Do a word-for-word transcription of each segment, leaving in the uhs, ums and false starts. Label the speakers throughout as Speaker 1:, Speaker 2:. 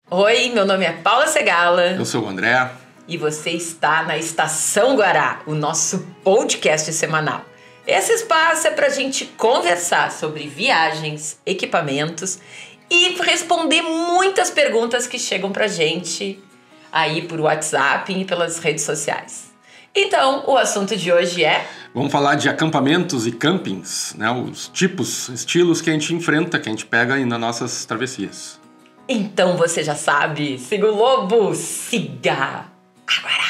Speaker 1: Oi, meu nome é Paula Segala.
Speaker 2: Eu sou o André.
Speaker 1: E você está na Estação Guará, o nosso podcast semanal. Esse espaço é para a gente conversar sobre viagens, equipamentos e responder muitas perguntas que chegam para a gente aí por WhatsApp e pelas redes sociais. Então, o assunto de hoje é...
Speaker 2: Vamos falar de acampamentos e campings, né? Os tipos, estilos que a gente enfrenta, que a gente pega aí nas nossas travessias.
Speaker 1: Então você já sabe, siga o lobo, siga agora!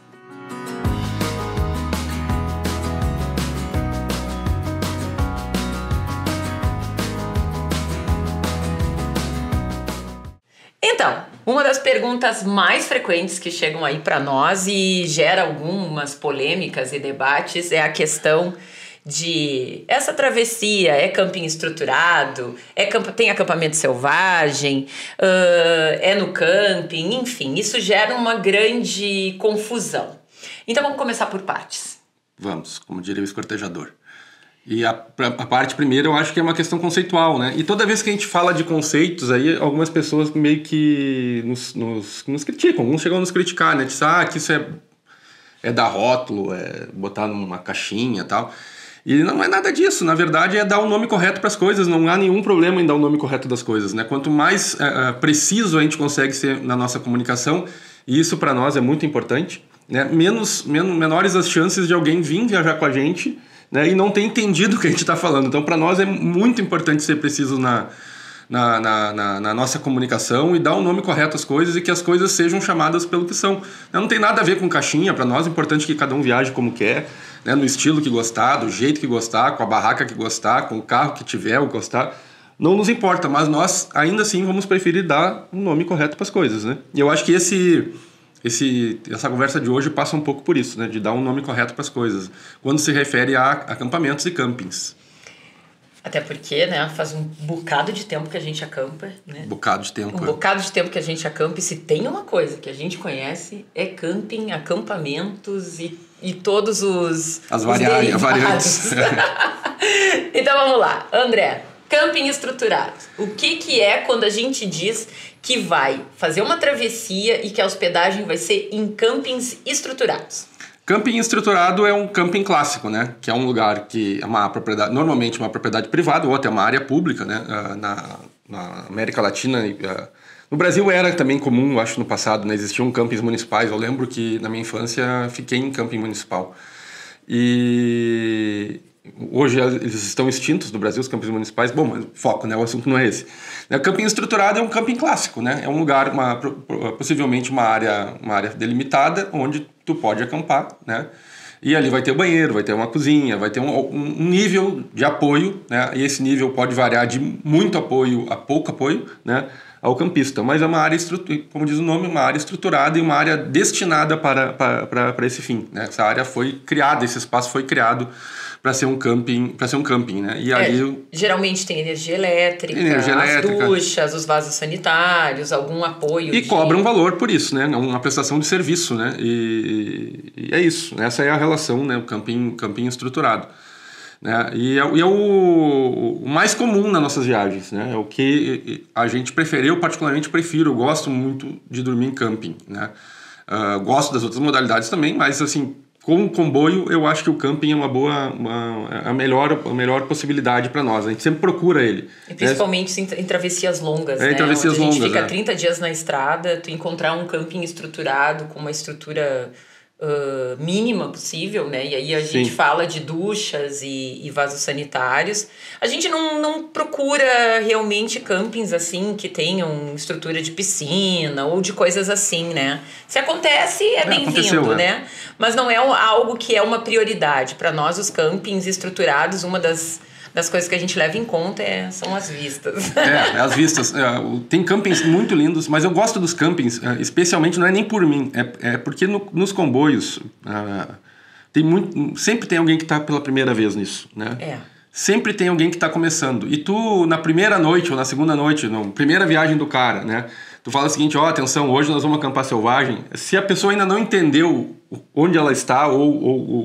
Speaker 1: Então, uma das perguntas mais frequentes que chegam aí para nós e gera algumas polêmicas e debates é a questão de essa travessia é camping estruturado, é camp- tem acampamento selvagem, uh, é no camping, enfim, isso gera uma grande confusão. Então vamos começar por partes.
Speaker 2: Vamos, como diria o escortejador. E a, a parte primeira eu acho que é uma questão conceitual, né? E toda vez que a gente fala de conceitos, aí algumas pessoas meio que nos, nos, nos criticam, alguns chegam a nos criticar, né? Diz, ah, que isso é, é dar rótulo, é botar numa caixinha e tal. E não é nada disso, na verdade é dar o nome correto para as coisas, não há nenhum problema em dar o nome correto das coisas, né? Quanto mais uh, preciso a gente consegue ser na nossa comunicação, e isso para nós é muito importante, né? Menos, menos, menores as chances de alguém vir viajar com a gente, né? E não ter entendido o que a gente está falando. Então para nós é muito importante ser preciso na, na, na, na, na nossa comunicação e dar o nome correto às coisas e que as coisas sejam chamadas pelo que são. Não tem nada a ver com caixinha, para nós é importante que cada um viaje como quer, né, no estilo que gostar, do jeito que gostar, com a barraca que gostar, com o carro que tiver ou gostar, não nos importa, mas nós ainda assim vamos preferir dar um nome correto para as coisas, né? E eu acho que esse, esse, essa conversa de hoje passa um pouco por isso, né, de dar um nome correto para as coisas, quando se refere a acampamentos e campings.
Speaker 1: Até porque, né, faz um bocado de tempo que a gente acampa, né?
Speaker 2: Bocado de tempo.
Speaker 1: Um é. bocado de tempo que a gente acampa, e se tem uma coisa que a gente conhece, é camping, acampamentos e, e todos os
Speaker 2: As variáveis,
Speaker 1: os
Speaker 2: variantes.
Speaker 1: Então vamos lá, André, camping estruturado. O que que é quando a gente diz que vai fazer uma travessia e que a hospedagem vai ser em campings estruturados?
Speaker 2: Camping estruturado é um camping clássico, né? Que é um lugar que é uma propriedade, normalmente uma propriedade privada ou até uma área pública, né? Na, na América Latina, no Brasil era também comum, acho, no passado, né? Existiam campings municipais. Eu lembro que na minha infância fiquei em camping municipal. E hoje eles estão extintos no Brasil, os campings municipais. Bom, mas foco, né? O assunto não é esse. O camping estruturado é um camping clássico, né? É um lugar, uma, possivelmente uma área, uma área delimitada, onde tu pode acampar, né? E ali vai ter banheiro, vai ter uma cozinha, vai ter um, um nível de apoio, né? E esse nível pode variar de muito apoio a pouco apoio, né, ao campista. Mas é uma área, como diz o nome, uma área estruturada e uma área destinada para, para, para, para esse fim, né? Essa área foi criada, esse espaço foi criado para ser um camping, para ser um camping, né? E
Speaker 1: é,
Speaker 2: ali
Speaker 1: geralmente tem energia elétrica,
Speaker 2: energia elétrica,
Speaker 1: as duchas, os vasos sanitários, algum apoio
Speaker 2: e
Speaker 1: de...
Speaker 2: cobra um valor por isso, né? Uma prestação de serviço, né? E, e é isso. Essa é a relação, né? O camping, camping estruturado, né? E é, e é o, o mais comum nas nossas viagens, né? É o que a gente prefere. Eu particularmente prefiro. Eu gosto muito de dormir em camping, né? Uh, gosto das outras modalidades também, mas assim, com o comboio, eu acho que o camping é uma boa, uma, a, melhor, a melhor possibilidade para nós. A gente sempre procura ele.
Speaker 1: E principalmente né? em, em travessias longas,
Speaker 2: é,
Speaker 1: né?
Speaker 2: Em travessias
Speaker 1: Onde a gente
Speaker 2: longas,
Speaker 1: fica
Speaker 2: é.
Speaker 1: trinta dias na estrada, tu encontrar um camping estruturado, com uma estrutura uh, mínima possível, né? E aí a gente
Speaker 2: Sim.
Speaker 1: fala de duchas e, e vasos sanitários. A gente não, não procura realmente campings assim que tenham estrutura de piscina ou de coisas assim, né? Se acontece, é, é bem-vindo,
Speaker 2: é.
Speaker 1: né? Mas não é algo que é uma prioridade. Para nós, os campings estruturados, uma das, das coisas que a gente leva em conta é, são as vistas.
Speaker 2: É, as vistas. É, tem campings muito lindos, mas eu gosto dos campings, especialmente, não é nem por mim, é, é porque no, nos comboios uh, tem muito, sempre tem alguém que está pela primeira vez nisso, né?
Speaker 1: É.
Speaker 2: Sempre tem alguém que está começando. E tu, na primeira noite ou na segunda noite, na primeira viagem do cara, né? Tu fala o seguinte, ó, oh, atenção, hoje nós vamos acampar selvagem. Se a pessoa ainda não entendeu onde ela está ou, ou, ou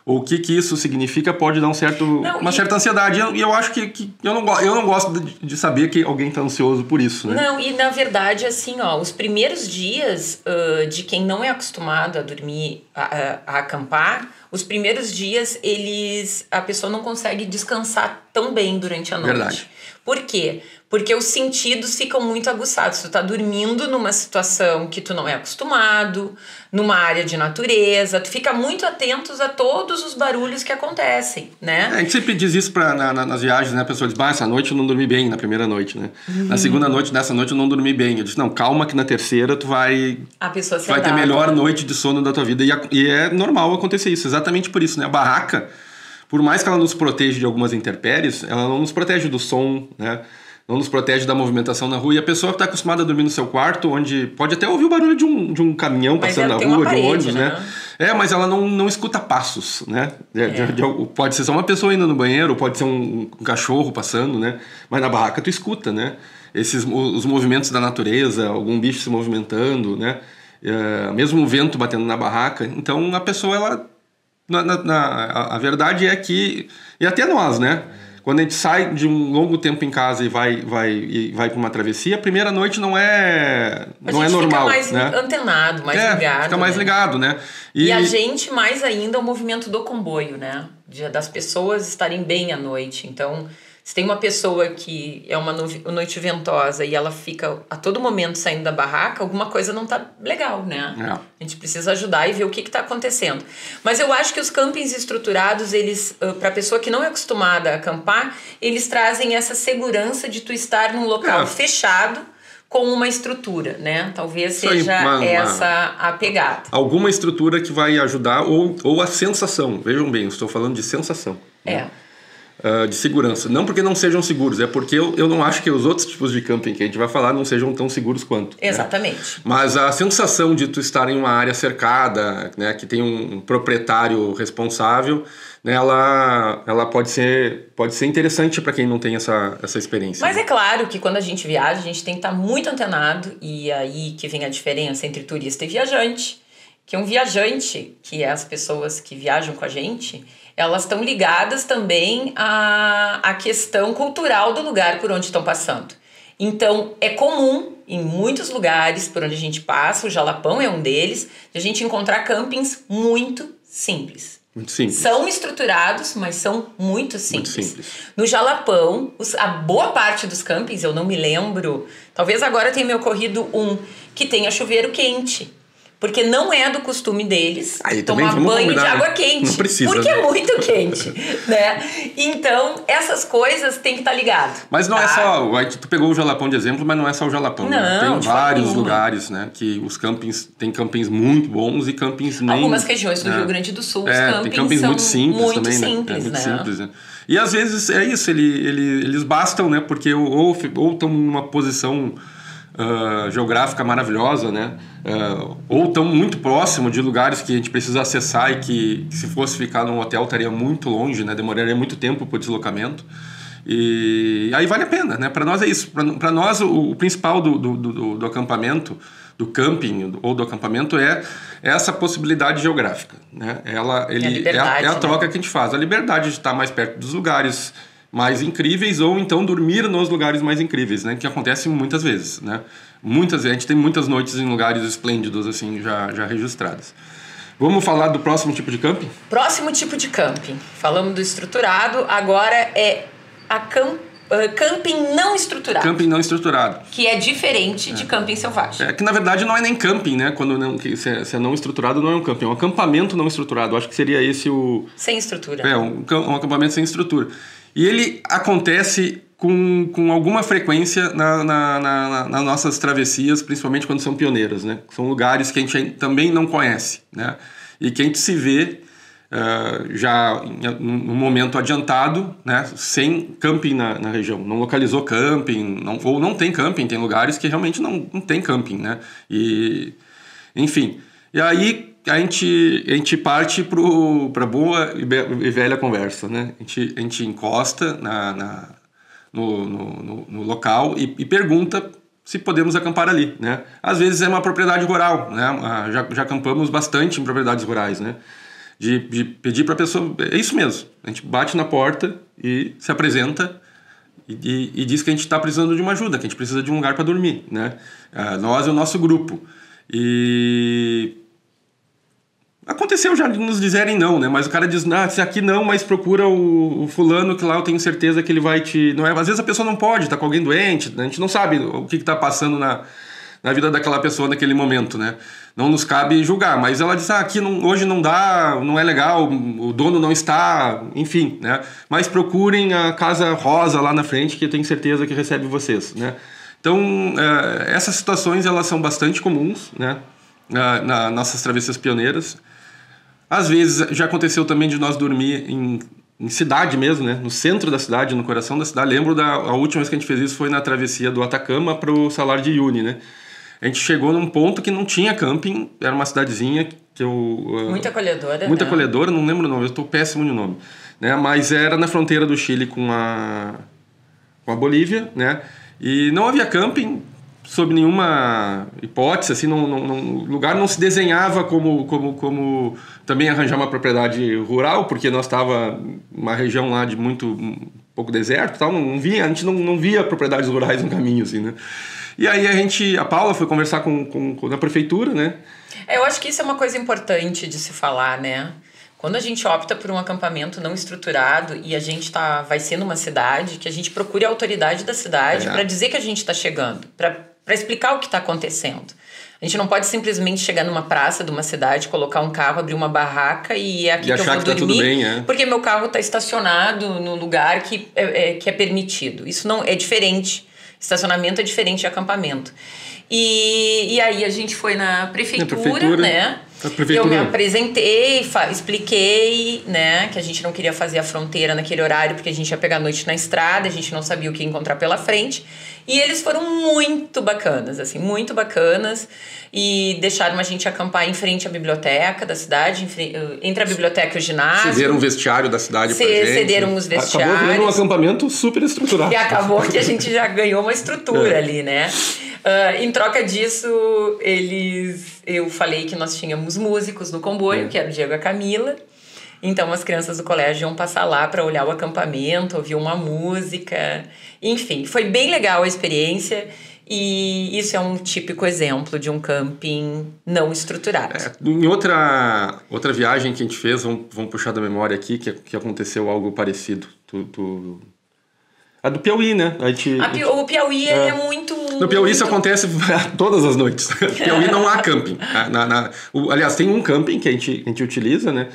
Speaker 2: ou o que, que isso significa, pode dar um certo,
Speaker 1: não,
Speaker 2: uma
Speaker 1: e...
Speaker 2: certa ansiedade. E eu, eu acho que, que eu, não, eu não gosto de, de saber que alguém está ansioso por isso, né?
Speaker 1: Não, e na verdade, assim, ó, os primeiros dias uh, de quem não é acostumado a dormir, a, a, a acampar, os primeiros dias, eles a pessoa não consegue descansar tão bem durante a noite.
Speaker 2: Verdade.
Speaker 1: Por quê? Porque os sentidos ficam muito aguçados. Tu tá dormindo numa situação que tu não é acostumado, numa área de natureza, tu fica muito atento a todos os barulhos que acontecem, né?
Speaker 2: É, a gente sempre diz isso pra, na, na, nas viagens, né? A pessoa diz, bah, essa noite eu não dormi bem, na primeira noite, né? Uhum. Na segunda noite, nessa noite eu não dormi bem. Eu disse, não, calma que na terceira tu vai,
Speaker 1: a pessoa se
Speaker 2: vai ter a melhor noite de sono da tua vida. E, a, e é normal acontecer isso, exatamente por isso, né? A barraca, por mais que ela nos proteja de algumas intempéries, ela não nos protege do som, né? Não nos protege da movimentação na rua. E a pessoa está acostumada a dormir no seu quarto, onde pode até ouvir o barulho de um, de um caminhão
Speaker 1: mas
Speaker 2: passando na rua, parede, de um ônibus, né? né? É, mas ela não, não escuta passos, né? De, é. de, de, pode ser só uma pessoa indo no banheiro, pode ser um, um cachorro passando, né? Mas na barraca tu escuta, né? Esses, os movimentos da natureza, algum bicho se movimentando, né? É, mesmo o vento batendo na barraca. Então a pessoa, ela... Na, na, na, a, a verdade é que... E até nós, né? Quando a gente sai de um longo tempo em casa e vai, vai, e vai para uma travessia, a primeira noite não é, não é normal.
Speaker 1: A gente fica mais
Speaker 2: né?
Speaker 1: antenado, mais
Speaker 2: é,
Speaker 1: ligado.
Speaker 2: Fica mais
Speaker 1: né?
Speaker 2: ligado, né?
Speaker 1: E... e a gente, mais ainda, o movimento do comboio, né? De, das pessoas estarem bem à noite. Então, se tem uma pessoa que é uma noite ventosa e ela fica a todo momento saindo da barraca, alguma coisa não tá legal, né? É. A gente precisa ajudar e ver o que que tá acontecendo. Mas eu acho que os campings estruturados, eles, para a pessoa que não é acostumada a acampar, eles trazem essa segurança de tu estar num local é. fechado com uma estrutura, né? Talvez
Speaker 2: Isso
Speaker 1: seja
Speaker 2: aí, uma,
Speaker 1: essa
Speaker 2: uma,
Speaker 1: a pegada.
Speaker 2: Alguma estrutura que vai ajudar, ou, ou a sensação. Vejam bem, eu estou falando de sensação.
Speaker 1: É.
Speaker 2: Né? Uh, de segurança. Não porque não sejam seguros, é porque eu, eu não acho que os outros tipos de camping que a gente vai falar não sejam tão seguros quanto.
Speaker 1: Exatamente.
Speaker 2: Né? Mas a sensação de tu estar em uma área cercada, né, que tem um, um proprietário responsável, né, ela, ela pode ser, pode ser interessante para quem não tem essa, essa experiência.
Speaker 1: Mas
Speaker 2: né?
Speaker 1: é claro que quando a gente viaja, a gente tem que estar muito antenado, e aí que vem a diferença entre turista e viajante, que um viajante, que é as pessoas que viajam com a gente, elas estão ligadas também à, à questão cultural do lugar por onde estão passando. Então, é comum, em muitos lugares por onde a gente passa, o Jalapão é um deles, de a gente encontrar campings muito simples.
Speaker 2: Muito simples.
Speaker 1: São estruturados, mas são muito simples.
Speaker 2: Muito simples.
Speaker 1: No Jalapão, os, a boa parte dos campings, eu não me lembro, talvez agora tenha me ocorrido um, que tenha chuveiro quente. Porque não é do costume deles
Speaker 2: Aí,
Speaker 1: tomar banho de água quente.
Speaker 2: Não precisa.
Speaker 1: Porque
Speaker 2: né?
Speaker 1: é muito quente, né? Então, essas coisas tem que estar ligado.
Speaker 2: Mas não
Speaker 1: tá?
Speaker 2: é só... Aí tu pegou o Jalapão de exemplo, mas não é só o Jalapão.
Speaker 1: Não,
Speaker 2: né? Tem
Speaker 1: de
Speaker 2: vários
Speaker 1: nenhuma.
Speaker 2: lugares, né? Que os campings... Tem campings muito bons e campings nem...
Speaker 1: Algumas regiões do
Speaker 2: é.
Speaker 1: Rio Grande do Sul,
Speaker 2: é,
Speaker 1: os campings,
Speaker 2: tem campings
Speaker 1: são
Speaker 2: muito simples
Speaker 1: muito
Speaker 2: também,
Speaker 1: simples,
Speaker 2: né? É muito
Speaker 1: né?
Speaker 2: simples, né? E às vezes é isso, ele, ele, eles bastam, né? Porque ou estão numa posição... Uh, geográfica maravilhosa, né? Uh, ou tão muito próximo de lugares que a gente precisa acessar e que, que se fosse ficar num hotel estaria muito longe, né? Demoraria muito tempo para o deslocamento. E aí vale a pena, né? Para nós é isso. Para nós o, o principal do, do, do, do acampamento, do camping ou do acampamento é essa possibilidade geográfica, né? Ela, ele, é, a, é a troca, né? Que a gente faz. A liberdade de estar mais perto dos lugares mais incríveis ou então dormir nos lugares mais incríveis, né? Que acontece muitas vezes, né? Muitas, a gente tem muitas noites em lugares esplêndidos assim já, já registradas. Vamos falar do próximo tipo de camping?
Speaker 1: Próximo tipo de camping. Falamos do estruturado, agora é a camp, uh, camping não estruturado.
Speaker 2: Camping não estruturado.
Speaker 1: Que é diferente é. de camping selvagem.
Speaker 2: É que na verdade não é nem camping, né? Quando não, que, se, é, se é não estruturado, não é um camping, é um acampamento não estruturado. Acho que seria esse o...
Speaker 1: Sem estrutura.
Speaker 2: É, um, um acampamento sem estrutura. E ele acontece com, com alguma frequência na, na, na, nas nossas travessias, principalmente quando são pioneiras, né? São lugares que a gente também não conhece, né? E que a gente se vê uh, já num momento adiantado, né? Sem camping na, na região. Não localizou camping, não, ou não tem camping, tem lugares que realmente não, não tem camping, né? E, enfim, e aí... A gente, a gente parte para boa e velha conversa, né? A gente, a gente encosta na, na, no, no, no local e, e pergunta se podemos acampar ali, né? Às vezes é uma propriedade rural, né? Já, já acampamos bastante em propriedades rurais, né? de, de pedir para a pessoa... É isso mesmo. A gente bate na porta e se apresenta e, e, e diz que a gente está precisando de uma ajuda, que a gente precisa de um lugar para dormir, né? Uh, nós e o nosso grupo. E... Aconteceu já de nos dizerem não, né? Mas o cara diz, ah, se aqui não, mas procura o, o fulano que lá eu tenho certeza que ele vai te... Não é? Às vezes a pessoa não pode, tá com alguém doente, né? A gente não sabe o que está passando na, na vida daquela pessoa naquele momento, né? Não nos cabe julgar, mas ela diz, ah, aqui não, hoje não dá, não é legal, o dono não está, enfim, né? Mas procurem a Casa Rosa lá na frente, que eu tenho certeza que recebe vocês, né? Então, é, essas situações, elas são bastante comuns, né? Na, na nossas travessias pioneiras. Às vezes já aconteceu também de nós dormir em, em cidade mesmo, né? No centro da cidade, no coração da cidade. Lembro da a última vez que a gente fez isso foi na travessia do Atacama para o Salar de Uyuni, né? A gente chegou num ponto que não tinha camping, era uma cidadezinha que eu...
Speaker 1: Muito acolhedora,
Speaker 2: Muito
Speaker 1: né?
Speaker 2: acolhedora, não lembro o nome, eu estou péssimo no nome. Né? Mas era na fronteira do Chile com a, com a Bolívia, né? E não havia camping, sob nenhuma hipótese, assim, não, não, não, o lugar não se desenhava como, como, como também arranjar uma propriedade rural, porque nós estava uma região lá de muito um pouco deserto, tal, não via, a gente não, não via propriedades rurais no caminho, assim, né? E aí a gente, a Paula foi conversar com, com, com a prefeitura, né?
Speaker 1: É, eu acho que isso é uma coisa importante de se falar, né? Quando a gente opta por um acampamento não estruturado e a gente tá, vai ser numa cidade, que a gente procure a autoridade da cidade é. para dizer que a gente está chegando, para para explicar o que está acontecendo. A gente não pode simplesmente chegar numa praça de uma cidade, colocar um carro, abrir uma barraca e é aqui
Speaker 2: e
Speaker 1: que eu vou
Speaker 2: que
Speaker 1: dormir,
Speaker 2: tá tudo bem, é.
Speaker 1: porque meu carro está estacionado no lugar que é, é, que é permitido. Isso não é diferente. Estacionamento é diferente de acampamento. E, e aí a gente foi na prefeitura, na prefeitura né? Eu me apresentei, fa- expliquei, né, que a gente não queria fazer a fronteira naquele horário porque a gente ia pegar a noite na estrada, a gente não sabia o que ia encontrar pela frente. E eles foram muito bacanas, assim, muito bacanas. E deixaram a gente acampar em frente à biblioteca da cidade, entre a biblioteca e o ginásio.
Speaker 2: Cederam um vestiário da cidade pra gente.
Speaker 1: Cederam os vestiários.
Speaker 2: Acabou virando um acampamento super estruturado.
Speaker 1: E acabou que a gente já ganhou uma estrutura é. ali, né? Uh, em troca disso, eles, eu falei que nós tínhamos músicos no comboio, é. que era o Diego e a Camila. Então, as crianças do colégio iam passar lá para olhar o acampamento, ouvir uma música. Enfim, foi bem legal a experiência. E isso é um típico exemplo de um camping não estruturado. É,
Speaker 2: em outra, outra viagem que a gente fez, vamos, vamos puxar da memória aqui, que, que aconteceu algo parecido. Tu, tu... A do Piauí, né? A gente,
Speaker 1: a Pi- o Piauí é, é muito...
Speaker 2: No Piauí
Speaker 1: muito...
Speaker 2: isso acontece todas as noites. No Piauí não há camping. Na, na, o, aliás, tem um camping que a gente, a gente utiliza, né?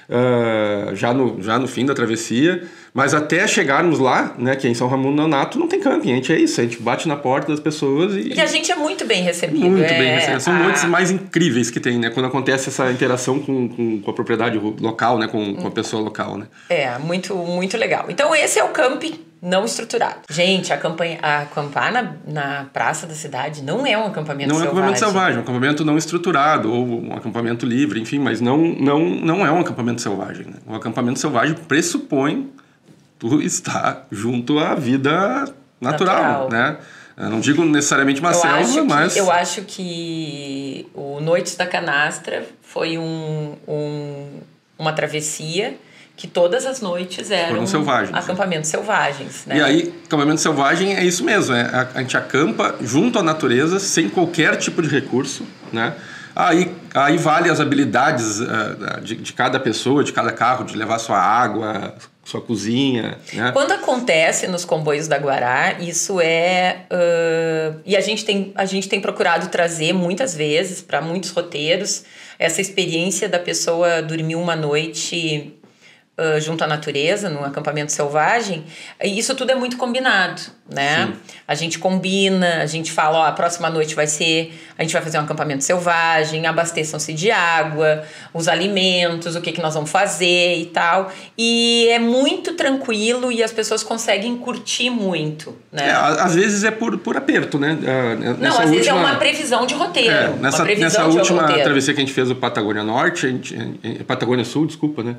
Speaker 2: Uh, já, no, já no fim da travessia, mas até chegarmos lá, né, que é em São Raimundo Nonato, não tem camping, a gente é isso, a gente bate na porta das pessoas e...
Speaker 1: E a gente é muito bem recebido.
Speaker 2: Muito
Speaker 1: é,
Speaker 2: bem recebido, são
Speaker 1: a...
Speaker 2: noites mais incríveis que tem, né, quando acontece essa interação com, com, com a propriedade local, né, com, com a pessoa local, né.
Speaker 1: É, muito, muito legal. Então esse é o camping não estruturado. Gente, acampanha, acampar na, na praça da cidade não é um acampamento
Speaker 2: não
Speaker 1: selvagem.
Speaker 2: Não é um acampamento selvagem, é um acampamento não estruturado, ou um acampamento livre, enfim, mas não, não, não é um acampamento selvagem, né? Um acampamento selvagem pressupõe tu estar junto à vida natural, natural. né? Eu não digo necessariamente uma eu selva, mas...
Speaker 1: Que, eu acho que o Noites da Canastra foi um, um, uma travessia que todas as noites eram
Speaker 2: selvagens,
Speaker 1: acampamentos né? selvagens. Né?
Speaker 2: E aí, acampamento selvagem é isso mesmo, é, a, a gente acampa junto à natureza, sem qualquer tipo de recurso, né? Aí, aí vale as habilidades uh, de, de cada pessoa, de cada carro, de levar sua água, sua cozinha, né?
Speaker 1: Quando acontece nos comboios da Guará, isso é... Uh, e a gente, tem, a gente tem procurado trazer muitas vezes para muitos roteiros essa experiência da pessoa dormir uma noite... Uh, junto à natureza, num acampamento selvagem, e isso tudo é muito combinado, né? Sim. A gente combina, a gente fala, ó, a próxima noite vai ser, a gente vai fazer um acampamento selvagem, abasteçam-se de água, os alimentos, o que, que nós vamos fazer e tal, e é muito tranquilo e as pessoas conseguem curtir muito, né?
Speaker 2: É, às vezes é por, por aperto, né?
Speaker 1: Nessa Não, às última... vezes é uma previsão de roteiro.
Speaker 2: É, nessa
Speaker 1: uma previsão
Speaker 2: nessa
Speaker 1: de
Speaker 2: última
Speaker 1: roteiro.
Speaker 2: travessia que a gente fez o Patagônia Norte, a gente, Patagônia Sul, desculpa, né?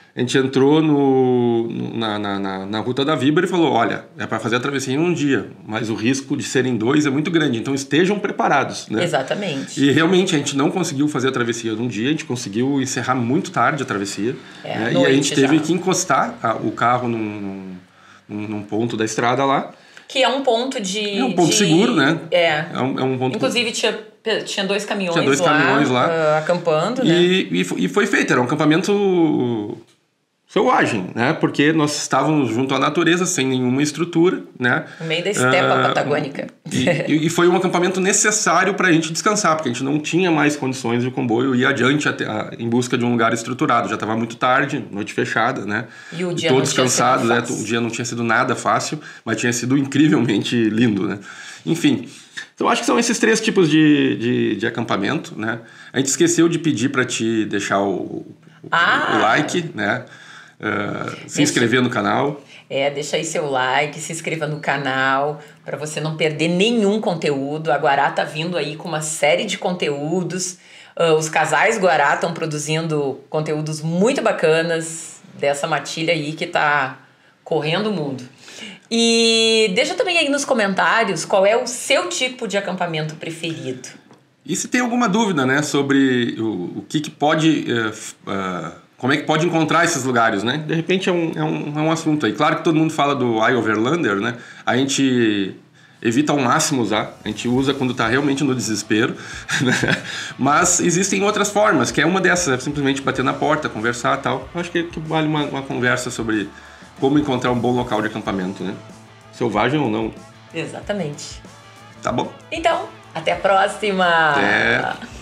Speaker 2: A gente entrou no, no, na, na, na Ruta da Víbora e falou, olha, é para fazer a travessia em um dia, mas o risco de serem dois é muito grande, então estejam preparados, né?
Speaker 1: Exatamente.
Speaker 2: E realmente a gente não conseguiu fazer a travessia num dia, a gente conseguiu encerrar muito tarde a travessia,
Speaker 1: é,
Speaker 2: né?
Speaker 1: E
Speaker 2: a gente teve
Speaker 1: já.
Speaker 2: que encostar a, o carro num, num, num ponto da estrada lá.
Speaker 1: Que é um ponto de...
Speaker 2: É um ponto
Speaker 1: de,
Speaker 2: seguro, né?
Speaker 1: É.
Speaker 2: É um, é um ponto...
Speaker 1: Inclusive tinha, tinha dois caminhões
Speaker 2: tinha dois
Speaker 1: lá,
Speaker 2: caminhões lá.
Speaker 1: Uh, acampando, né?
Speaker 2: E, e, e foi feito, era um acampamento... selvagem, né? Porque nós estávamos junto à natureza, sem nenhuma estrutura, né?
Speaker 1: No meio da estepa uh, patagônica.
Speaker 2: E, e foi um acampamento necessário para a gente descansar, porque a gente não tinha mais condições de o comboio ir adiante até, a, em busca de um lugar estruturado. Já estava muito tarde, noite fechada, né?
Speaker 1: E o dia
Speaker 2: e todos
Speaker 1: não tinha
Speaker 2: cansados,
Speaker 1: sido
Speaker 2: né?
Speaker 1: fácil.
Speaker 2: O dia não tinha sido nada fácil, mas tinha sido incrivelmente lindo, né? Enfim, então acho que são esses três tipos de, de, de acampamento, né? A gente esqueceu de pedir para te deixar o, o,
Speaker 1: ah.
Speaker 2: o like, né? Uh, se deixa, inscrever no canal.
Speaker 1: É, deixa aí seu like, se inscreva no canal para você não perder nenhum conteúdo. A Guará tá vindo aí com uma série de conteúdos. Uh, os casais Guará estão produzindo conteúdos muito bacanas dessa matilha aí que tá correndo o mundo. E deixa também aí nos comentários qual é o seu tipo de acampamento preferido.
Speaker 2: E se tem alguma dúvida, né, sobre o, o que, que pode... Uh, uh, como é que pode encontrar esses lugares, né? De repente é um, é um, é um assunto aí. Claro que todo mundo fala do iOverlander, né? A gente evita ao máximo usar. A gente usa quando está realmente no desespero. Né? Mas existem outras formas, que é uma dessas. É simplesmente bater na porta, conversar e tal. Eu acho que, que vale uma, uma conversa sobre como encontrar um bom local de acampamento, né? Selvagem ou não.
Speaker 1: Exatamente.
Speaker 2: Tá bom.
Speaker 1: Então, até a próxima!
Speaker 2: Até...